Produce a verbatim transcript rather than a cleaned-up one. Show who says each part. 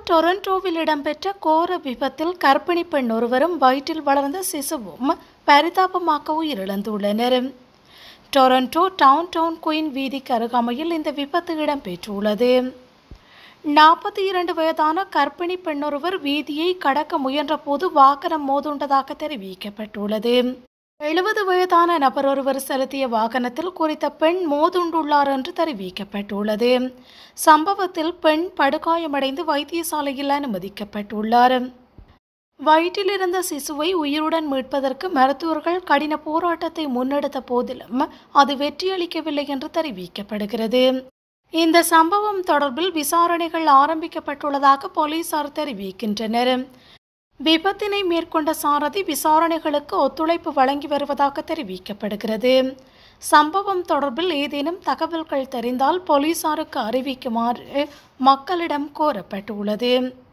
Speaker 1: டொரண்டோவில் இடம்பெற்ற கோர விபத்தில் கர்ப்பிணி பெண் ஒருவரும் வயிற்றில் வளர்ந்த சிசுவும் பரிதாபமாக உயிரிழந்துள்ளனர். டொரண்டோ டவுன் டவுன் குயின் வீதிக்கு அருகாமையில் இந்த விபத்து இடம்பெற்றுள்ளது. நாற்பத்தி இரண்டு வயதான கர்ப்பிணி பெண்ணொருவர் வீதியை கடக்க முயன்றபோது வாகனம் மோதுண்டதாக தெரிவிக்கப்பட்டுள்ளது. எழுபது வயதான நபர் ஒருவர் செலுத்திய வாகனத்தில் குறித்த பெண் மோதுண்டுள்ளார் என்று தெரிவிக்கப்பட்டுள்ளது. சம்பவத்தில் பெண் படுகாயமடைந்து வைத்தியசாலையில் அனுமதிக்கப்பட்டுள்ளார். வயிற்றில் இருந்த சிசுவை உயிருடன் மீட்பதற்கு மருத்துவர்கள் கடின போராட்டத்தை முன்னெடுத்த போதிலும் அது வெற்றியளிக்கவில்லை என்று தெரிவிக்கப்படுகிறது. இந்த சம்பவம் தொடர்பில் விசாரணைகள் ஆரம்பிக்கப்பட்டுள்ளதாக போலீசார் தெரிவிக்கின்றனர். விபத்தினை மேற்கொண்ட சாரதி விசாரணைகளுக்கு ஒத்துழைப்பு வழங்கி வருவதாக தெரிவிக்கப்படுகிறது. சம்பவம் தொடர்பில் ஏதேனும் தகவல்கள் தெரிந்தால் போலீசாருக்கு அறிவிக்குமாறு மக்களிடம் கோரப்பட்டுள்ளது.